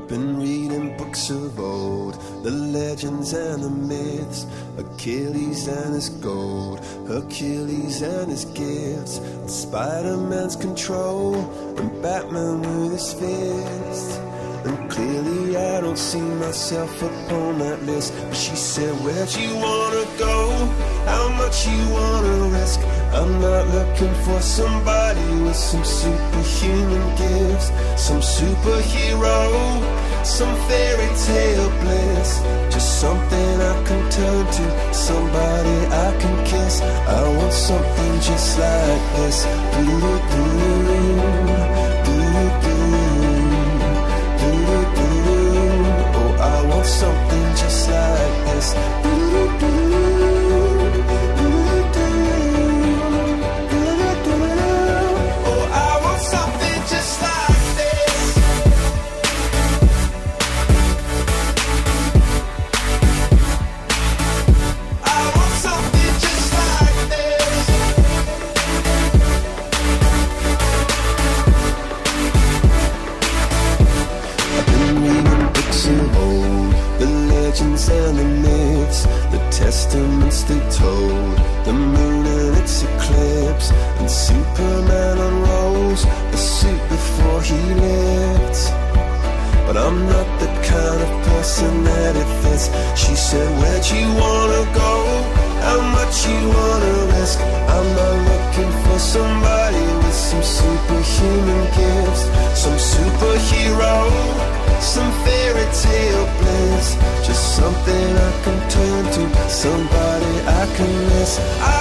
Been reading books of old, the legends and the myths, Achilles and his gold, Hercules and his gifts, and Spider-Man's control, and Batman with his fists. And clearly I don't see myself upon that list. But she said, where'd you wanna go? How much you wanna risk? I'm not looking for somebody with some superhuman gifts, some superhero, some fairy tale bliss. Just something I can turn to, somebody I can kiss. I want something just like this. Oh, I want something just like this. And the myths, the testaments they told, the moon and its eclipse, and Superman unrolls the suit before he lived. But I'm not the kind of person that it fits. She said, where'd you wanna go? How much you wanna risk? I'm not looking for somebody with some superhuman gifts, some superhero, some fairy tale bliss. Just something I can turn to, somebody I can miss.